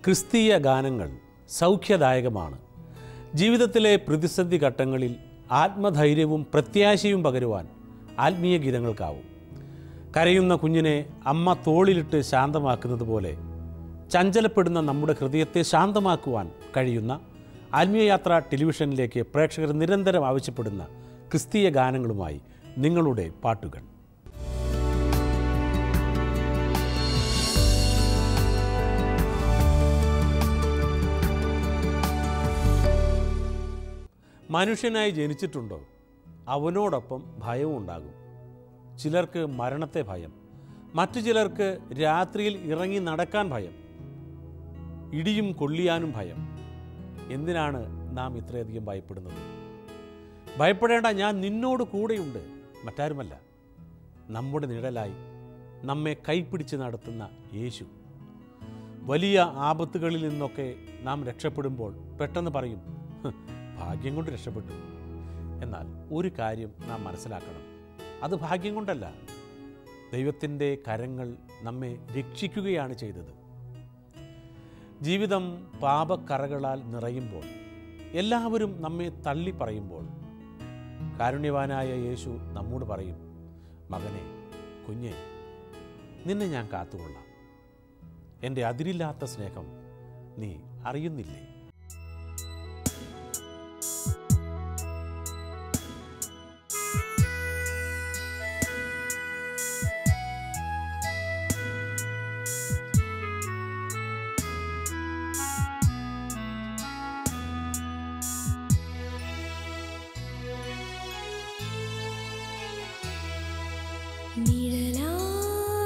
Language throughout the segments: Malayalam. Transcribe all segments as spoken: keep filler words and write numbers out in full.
ക്രിസ്തീയ ഗാനങ്ങൾ സൗഖ്യദായകമാണ്. ജീവിതത്തിലെ പ്രതിസന്ധി ഘട്ടങ്ങളിൽ ആത്മധൈര്യവും പ്രത്യാശയും പകരുവാൻ ആത്മീയ ഗീതങ്ങൾക്കാവും. കരയുന്ന കുഞ്ഞിനെ അമ്മ തോളിലിട്ട് ശാന്തമാക്കുന്നത് പോലെ ചഞ്ചലപ്പെടുന്ന നമ്മുടെ ഹൃദയത്തെ ശാന്തമാക്കുവാൻ കഴിയുന്ന ആത്മീയയാത്ര ടെലിവിഷനിലേക്ക് പ്രേക്ഷകർ നിരന്തരം ആവശ്യപ്പെടുന്ന ക്രിസ്തീയ ഗാനങ്ങളുമായി നിങ്ങളുടെ പാട്ടുകൾ. മനുഷ്യനായി ജനിച്ചിട്ടുണ്ടോ? അവനോടൊപ്പം ഭയവും ഉണ്ടാകും. ചിലർക്ക് മരണത്തെ ഭയം, മറ്റു ചിലർക്ക് രാത്രിയിൽ ഇറങ്ങി നടക്കാൻ ഭയം, ഇടിയും കൊള്ളിയാനും ഭയം. എന്തിനാണ് നാം ഇത്രയധികം ഭയപ്പെടുന്നത്? ഭയപ്പെടേണ്ട, ഞാൻ നിന്നോട് കൂടെയുണ്ട്. മറ്റാരുമല്ല, നമ്മുടെ നിഴലായി നമ്മെ കൈപ്പിടിച്ച് നടത്തുന്ന യേശു. വലിയ ആപത്തുകളിൽ നിന്നൊക്കെ നാം രക്ഷപ്പെടുമ്പോൾ പെട്ടെന്ന് പറയും, ഭാഗ്യം കൊണ്ട് രക്ഷപ്പെട്ടു. എന്നാൽ ഒരു കാര്യം നാം മനസ്സിലാക്കണം, അത് ഭാഗ്യം കൊണ്ടല്ല, ദൈവത്തിൻ്റെ കരങ്ങൾ നമ്മെ രക്ഷിക്കുകയാണ് ചെയ്തത്. ജീവിതം പാപക്കറകളാൽ നിറയുമ്പോൾ, എല്ലാവരും നമ്മെ തള്ളി പറയുമ്പോൾ, കാരുണ്യവാനായ യേശു നമ്മോട് പറയും, മകനെ, കുഞ്ഞെ, നിന്നെ ഞാൻ കാത്തുകൊള്ളാം. എൻ്റെ അതിരില്ലാത്ത സ്നേഹം നീ അറിയുന്നില്ലേ?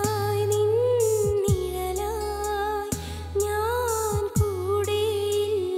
നിഴലായി നിൻ നിഴലായി ഞാൻ കൂടെയില്ലേ,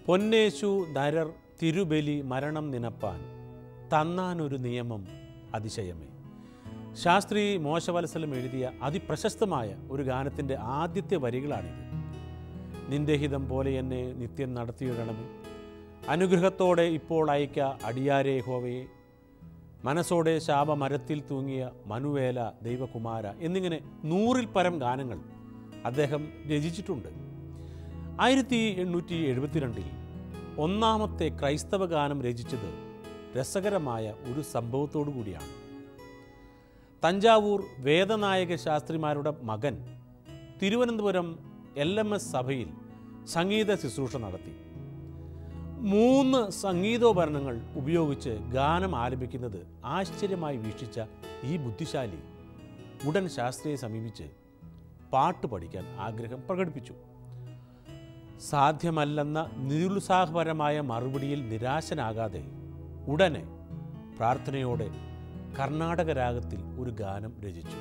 പൊന്നേശു നരർ തിരുബലി മരണം നിനപ്പാൻ തന്നാനൊരു നിയമം അതിശയമേ. ശാസ്ത്രി മോശവത്സലം എഴുതിയ അതിപ്രശസ്തമായ ഒരു ഗാനത്തിൻ്റെ ആദ്യത്തെ വരികളാണിത്. നിന്റെ ഹിതം പോലെ എന്നെ നിത്യം നടത്തിയിടണമേ, അനുഗ്രഹത്തോടെ ഇപ്പോൾ അയക്ക അടിയാരേ ഹോവയെ, മനസ്സോടെ ശാപമരത്തിൽ തൂങ്ങിയ മനുവേല ദൈവകുമാര എന്നിങ്ങനെ നൂറിൽ പരം ഗാനങ്ങൾ അദ്ദേഹം രചിച്ചിട്ടുണ്ട്. ആയിരത്തി എണ്ണൂറ്റി എഴുപത്തിരണ്ടിൽ ഒന്നാമത്തെ ക്രൈസ്തവ ഗാനം രചിച്ചത് രസകരമായ ഒരു സംഭവത്തോടു കൂടിയാണ്. തഞ്ചാവൂർ വേദനായക ശാസ്ത്രിമാരുടെ മകൻ തിരുവനന്തപുരം എൽ എം എസ് സഭയിൽ സംഗീത ശുശ്രൂഷ നടത്തി. മൂന്ന് സംഗീതോപകരണങ്ങൾ ഉപയോഗിച്ച് ഗാനം ആലപിക്കുന്നത് ആശ്ചര്യമായി വീക്ഷിച്ച ഈ ബുദ്ധിശാലി ഉടൻ ശാസ്ത്രിയെ സമീപിച്ച് പാട്ട് പഠിക്കാൻ ആഗ്രഹം പ്രകടിപ്പിച്ചു. സാധ്യമല്ലെന്ന നിരുത്സാഹപരമായ മറുപടിയിൽ നിരാശനാകാതെ ഉടനെ പ്രാർത്ഥനയോടെ കർണാടക രാഗത്തിൽ ഒരു ഗാനം രചിച്ചു.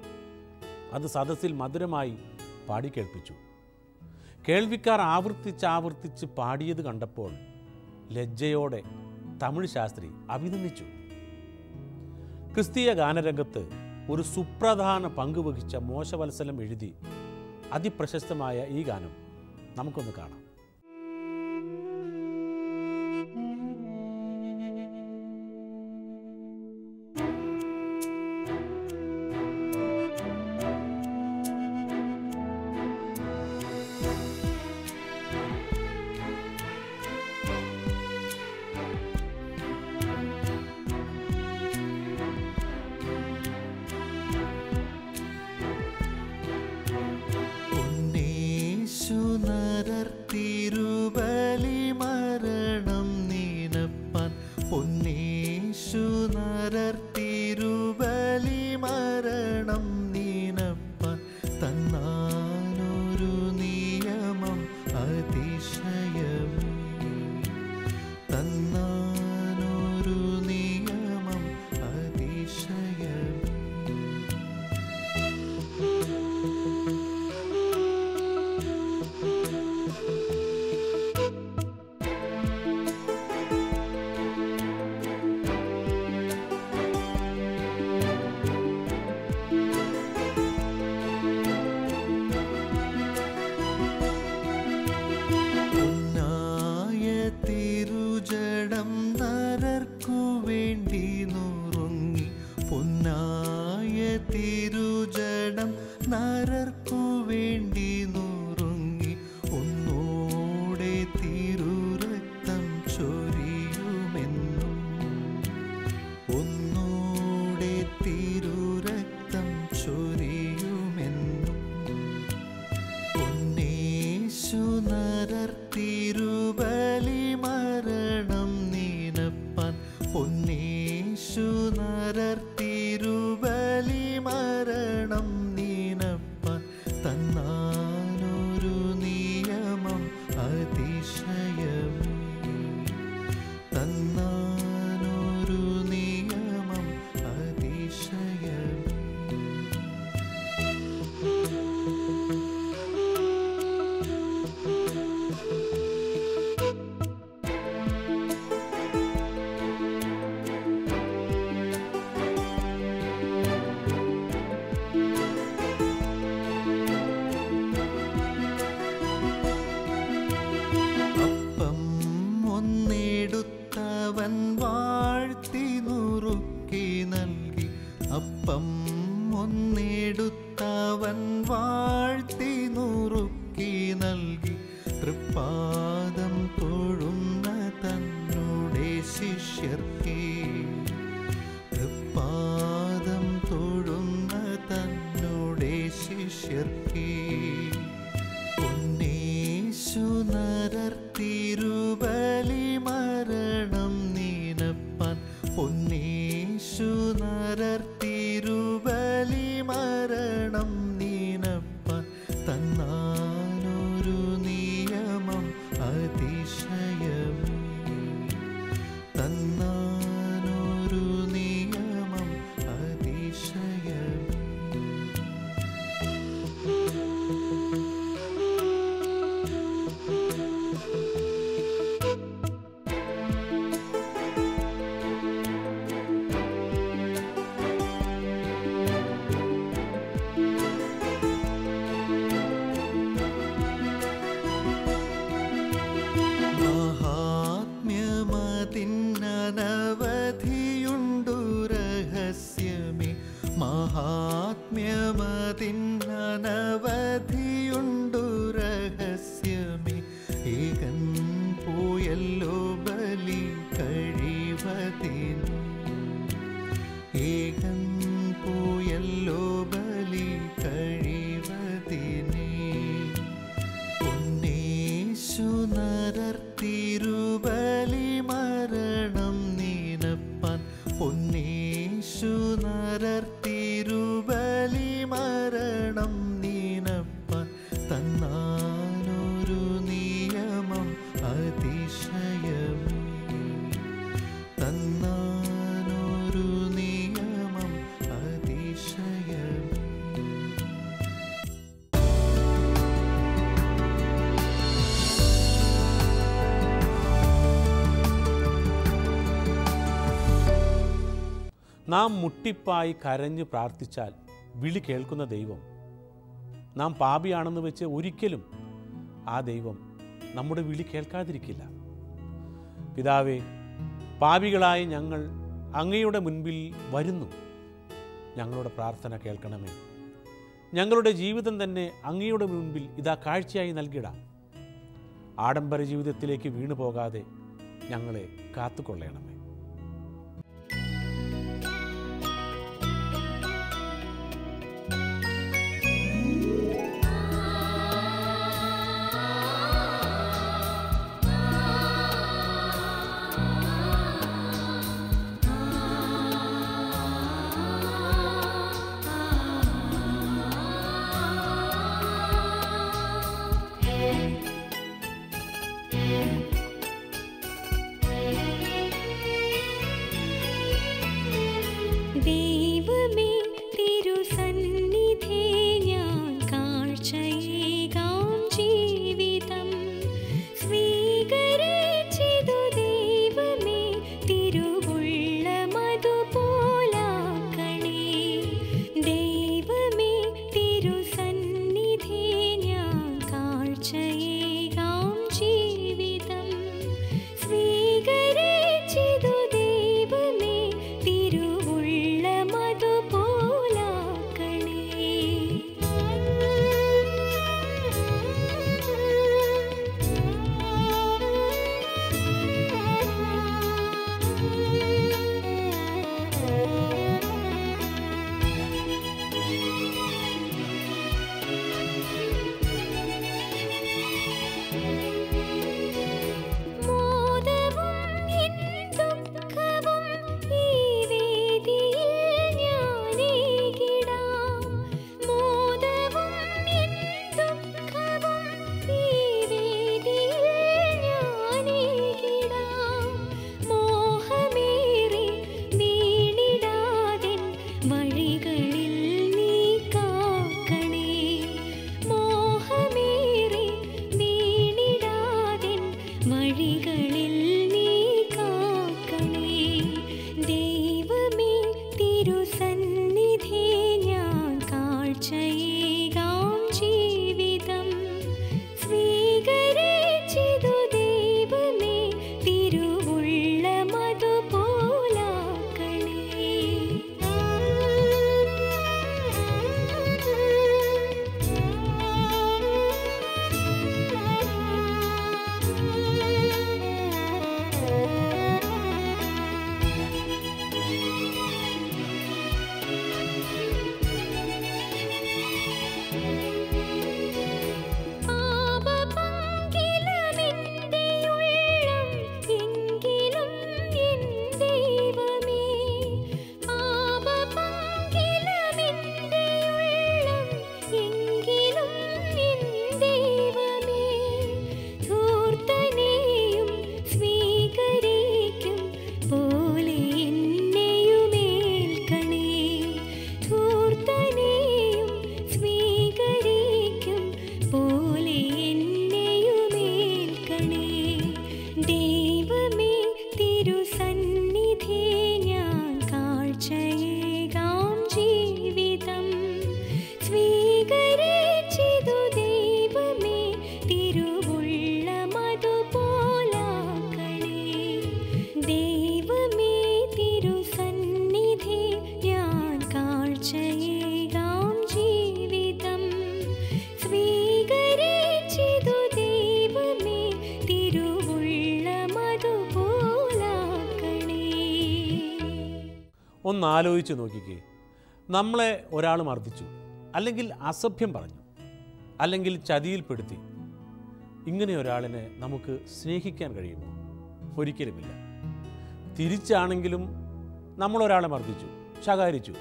അത് സദസ്സിൽ മധുരമായി പാടിക്കേൾപ്പിച്ചു. കേൾവിക്കാർ ആവർത്തിച്ചാവർത്തിച്ച് പാടിയത് കണ്ടപ്പോൾ ലജ്ജയോടെ തമിഴ് ശാസ്ത്രി അഭിനന്ദിച്ചു. ക്രിസ്തീയ ഗാനരംഗത്ത് ഒരു സുപ്രധാന പങ്കുവഹിച്ച മോശവത്സലം എഴുതി അതിപ്രശസ്തമായ ഈ ഗാനം നമുക്കൊന്ന് കാണാം. തന്നാനൊരു നിയമം അതിശയമേ, തന്നാ അതിശയമേ തന്നാനൊരു നിയമം അതിശയമേ. നാം മുട്ടിപ്പായി കരഞ്ഞ് പ്രാർത്ഥിച്ചാൽ വിളി കേൾക്കുന്ന ദൈവം നാം പാപിയാണെന്ന് വെച്ച് ഒരിക്കലും ആ ദൈവം നമ്മുടെ വിളി കേൾക്കാതിരിക്കില്ല. പിതാവേ, പാപികളായി ഞങ്ങൾ അങ്ങയുടെ മുൻപിൽ വരുന്നു. ഞങ്ങളുടെ പ്രാർത്ഥന കേൾക്കണമേ. ഞങ്ങളുടെ ജീവിതം തന്നെ അങ്ങയുടെ മുൻപിൽ ഇതാ കാഴ്ചയായി നൽകിടാം. ആഡംബര ജീവിതത്തിലേക്ക് വീണു പോകാതെ ഞങ്ങളെ കാത്തുകൊള്ളണമേ. ദൈവമേ തിരുസന്നിധി ഞാൻ കാഴ്ചയേകാം ജീവിതം സ്വീകരിച്ചിതു ദൈവമേ തിരുവുള്ളമതുപോലാക്കണേ. ദൈവമേ തിരുസന്നിധി ഞാൻ കാഴ്ചയേകാം ജീവിതം സ്വീകരിച്ചിതു ദൈവമേ ഒന്നാലോചിച്ച് നോക്കിക്കേ. നമ്മളെ ഒരാൾ മർദ്ദിച്ചു, അല്ലെങ്കിൽ അസഭ്യം പറഞ്ഞു, അല്ലെങ്കിൽ ചതിയിൽപ്പെടുത്തി. ഇങ്ങനെ ഒരാളിനെ നമുക്ക് സ്നേഹിക്കാൻ കഴിയുമോ? ഒരിക്കലുമില്ല. തിരിച്ചാണെങ്കിലും നമ്മളൊരാളെ മർദ്ദിച്ചു, ശകാരിച്ചു.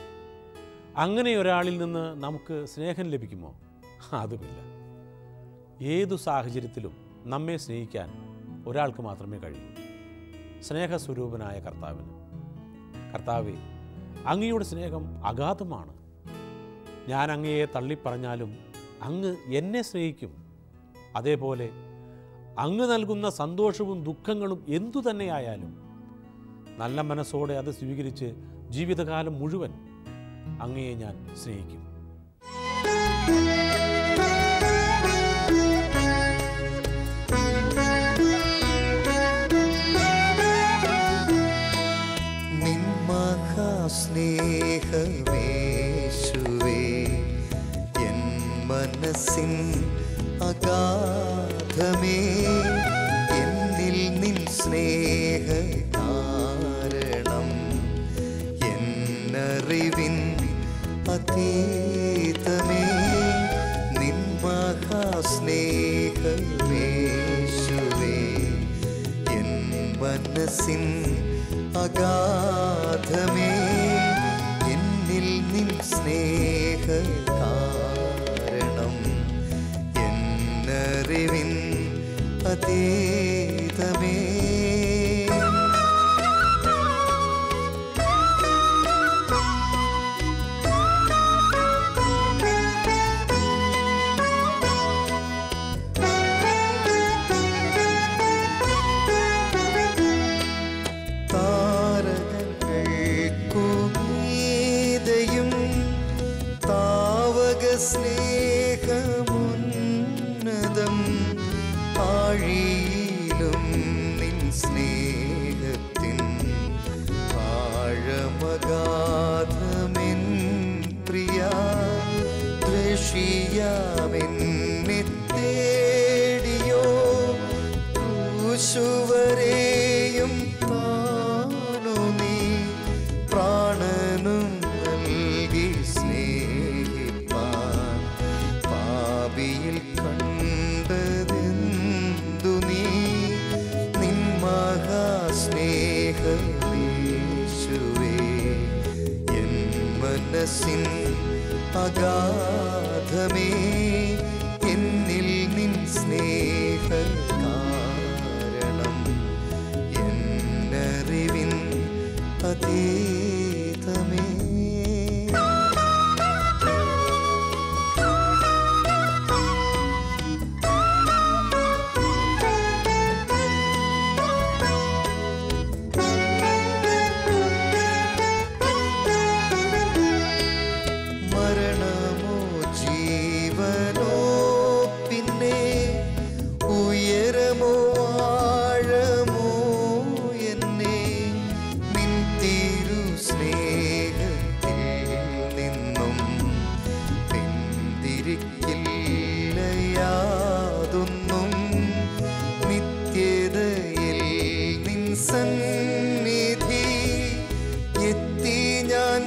അങ്ങനെ ഒരാളിൽ നിന്ന് നമുക്ക് സ്നേഹം ലഭിക്കുമോ? അതുമില്ല. ഏതു സാഹചര്യത്തിലും നമ്മെ സ്നേഹിക്കാൻ ഒരാൾക്ക് മാത്രമേ കഴിയൂ, സ്നേഹസ്വരൂപനായ കർത്താവിന്. കർത്താവേ, അങ്ങയുടെ സ്നേഹം അഗാധമാണ്. ഞാൻ അങ്ങയെ തള്ളിപ്പറഞ്ഞാലും അങ്ങ് എന്നെ സ്നേഹിക്കും. അതേപോലെ അങ്ങ് നൽകുന്ന സന്തോഷവും ദുഃഖങ്ങളും എന്തു തന്നെയായാലും നല്ല മനസ്സോടെ അത് സ്വീകരിച്ച് ജീവിതകാലം മുഴുവൻ അങ്ങയെ ഞാൻ സ്നേഹിക്കും. സ്നേഹമേശുവേ, എൻ മനസ്സിൻ അഗാധമേ, എന്നിൽ നിൻ സ്നേഹ കാരണം എന്നറിവിൻ അതീതമേ. നിൻ മഹാസ്നേഹമേശുവേ, എൻ മനസ്സിൻ അഗാധമേ, എന്നിൽ നിൻ സ്നേഹ കാരണം എന്നറിവിൻ അതീതമേ. സ്നേഹമുന്നതം ആഴിയിലും നിൻ സ്നേഹത്തിൻ ആഴമഗാധമെൻ പ്രിയ ദ്വേഷിയാമെന്നെ തേടിയോ ക്രൂശുവരെയും താണു നീ പ്രാണനും നൽകി സ്നേഹിപ്പാൻ പാപിയിൽ കണ്ടതെന്തു നീ നിൻ മഹാസ്നേഹമേശുവേ എൻ മനസ്സിൻ അഗാധമേ എന്നിൽ നിൻ സ്നേഹ കാരണം എന്നറിവിൻ അതീതമേ. മരണമോ ജീവനോ പിന്നെ ഉയരമോ ആഴമോ എന്നെ നിൻ തിരു സ്നേഹത്തിൽ നിന്നും പിന്തിരിക്കില്ല യാതൊന്നും. നിത്യതയിൽ നിൻ സന്നിധി എത്തി ഞാൻ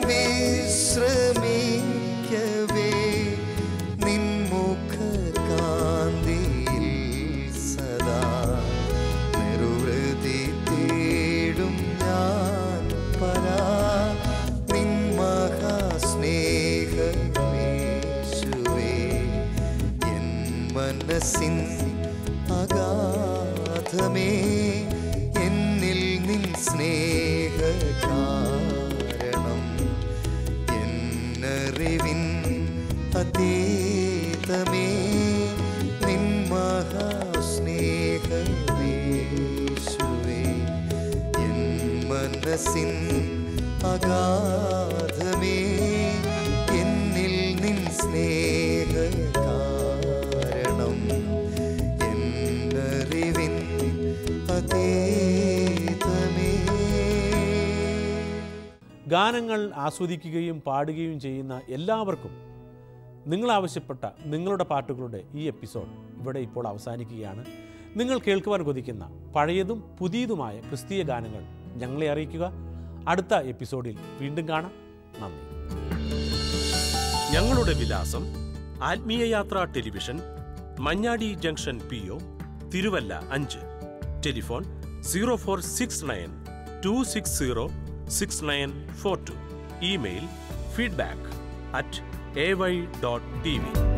വിശ്രമിക്കവേ നിൻ മുഖകാന്തിയിൽ സദാ നിർവൃതി തേടും ഞാൻ പരാ. നിൻ മഹാസ്നേഹമേശുവേ എൻ മനസ്സിൻ അഗാധമേ എന്നിൽ നിൻ സ്നേഹ കാരണം എന്നറിവിൻ അതീതമേ. നിൻ മഹാസ്നേഹമേശുവേ എൻ മനസ്സിൻ അഗാധമേ എന്നിൽ നിൻ സ്നേഹ കാരണം എന്നറിവിൻ അതീതമേ. ഗാനങ്ങൾ ആസ്വദിക്കുകയും പാടുകയും ചെയ്യുന്ന എല്ലാവർക്കും നിങ്ങൾ ആവശ്യപ്പെട്ട നിങ്ങളുടെ പാട്ടുകളുടെ ഈ എപ്പിസോഡ് ഇവിടെ ഇപ്പോൾ അവസാനിക്കുകയാണ്. നിങ്ങൾ കേൾക്കുവാൻ കൊതിക്കുന്ന പഴയതും പുതിയതുമായ ക്രിസ്തീയ ഗാനങ്ങൾ ഞങ്ങളെ അറിയിക്കുക. അടുത്ത എപ്പിസോഡിൽ വീണ്ടും കാണാം. നന്ദി. ഞങ്ങളുടെ വിലാസം: Athmeeya Yathra television, Manjadi junction, P O Thiruvalla അഞ്ച്. Telephone zero four six nine two six zero six nine four two. Email feedback at A Y dot T V.